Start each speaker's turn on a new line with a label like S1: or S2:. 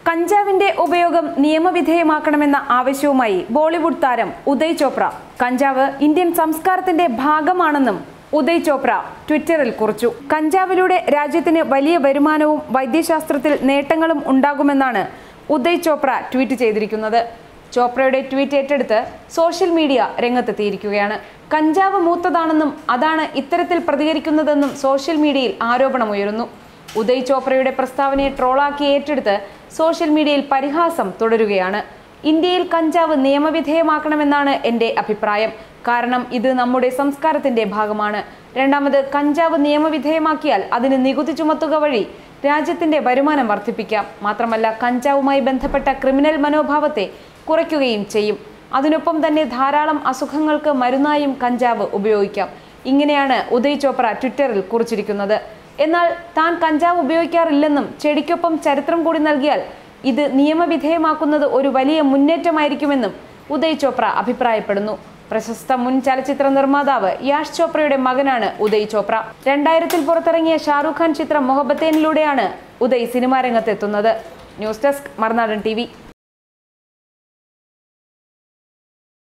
S1: കഞ്ചാവിന്റെ ഉപയോഗം നിയമവിധേയമാക്കണമെന്ന ആവശ്യവുമായി ബോളിവുഡ് താരം ഉദയ് ചോപ്ര. കഞ്ചാവ് ഇന്ത്യൻ സംസ്കാരത്തിന്റെ ഭാഗമാണെന്നും ഉദയ് ചോപ്ര ട്വിറ്ററിൽ കുറിച്ചു. കഞ്ചാവിലൂടെ രാജ്യത്തിന് വലിയ വരുമാനവും വൈദ്യശാസ്ത്രത്തിൽ നേട്ടങ്ങളും ഉണ്ടാകുമെന്നാണ് ഉദയ് ചോപ്ര ട്വീറ്റ് ചെയ്തിരിക്കുന്നത്. ചോപ്രയുടെ ട്വീറ്റ് ഏറ്റെടുത്ത് സോഷ്യൽ മീഡിയ രംഗത്തെത്തിയിരിക്കുകയാണ്. കഞ്ചാവ് മൂത്തതാണെന്നും അതാണ് ഇത്തരത്തിൽ പ്രതികരിക്കുന്നതെന്നും സോഷ്യൽ മീഡിയയിൽ ആരോപണമുയരുന്നു. ഉദയ് ചോപ്രയുടെ പ്രസ്താവനയെ ട്രോളാക്കി ഏറ്റെടുത്ത് സോഷ്യൽ മീഡിയയിൽ പരിഹാസം തുടരുകയാണ്. ഇന്ത്യയിൽ കഞ്ചാവ് നിയമവിധേയമാക്കണമെന്നാണ് എൻ്റെ അഭിപ്രായം. കാരണം ഇത് നമ്മുടെ സംസ്കാരത്തിന്റെ ഭാഗമാണ്. രണ്ടാമത്, കഞ്ചാവ് നിയമവിധേയമാക്കിയാൽ അതിന് നികുതി ചുമത്തുക വഴി രാജ്യത്തിന്റെ വരുമാനം വർദ്ധിപ്പിക്കാം. മാത്രമല്ല, കഞ്ചാവുമായി ബന്ധപ്പെട്ട ക്രിമിനൽ മനോഭാവത്തെ കുറയ്ക്കുകയും ചെയ്യും. അതിനൊപ്പം തന്നെ ധാരാളം അസുഖങ്ങൾക്ക് മരുന്നായും കഞ്ചാവ് ഉപയോഗിക്കാം. ഇങ്ങനെയാണ് ഉദയ് ചോപ്ര ട്വിറ്ററിൽ കുറിച്ചിരിക്കുന്നത്. എന്നാൽ താൻ കഞ്ചാവ് ഉപയോഗിക്കാറില്ലെന്നും ചെടിക്കൊപ്പം ചരിത്രം കൂടി നൽകിയാൽ ഇത് നിയമവിധേയമാക്കുന്നത് ഒരു വലിയ മുന്നേറ്റമായിരിക്കുമെന്നും ഉദയ് ചോപ്ര അഭിപ്രായപ്പെടുന്നു. പ്രശസ്ത മുൻ ചലച്ചിത്ര നിർമ്മാതാവ് യാഷ് ചോപ്രയുടെ മകനാണ് ഉദയ് ചോപ്ര. 2000-ൽ പുറത്തിറങ്ങിയ ഷാരൂഖ് ഖാൻ ചിത്രം മൊഹബത്തേനിലൂടെയാണ് ഉദയ് സിനിമാ രംഗത്തെത്തുന്നത്. News desk Marunadan TV.